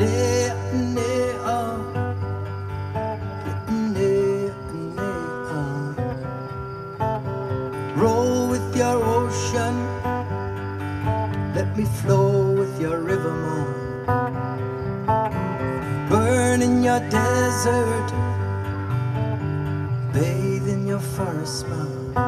Roll with your ocean, let me flow with your river, man. Burn in your desert, bathe in your forest, man.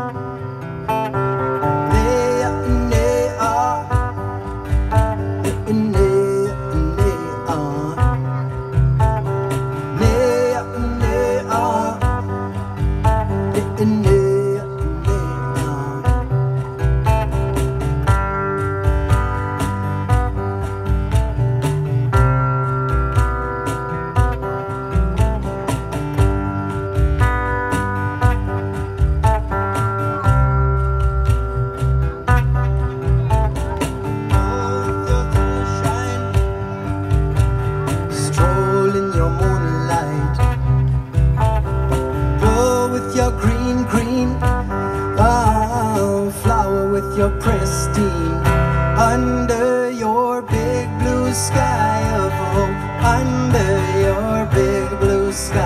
You're pristine under your big blue sky of hope, under your big blue sky.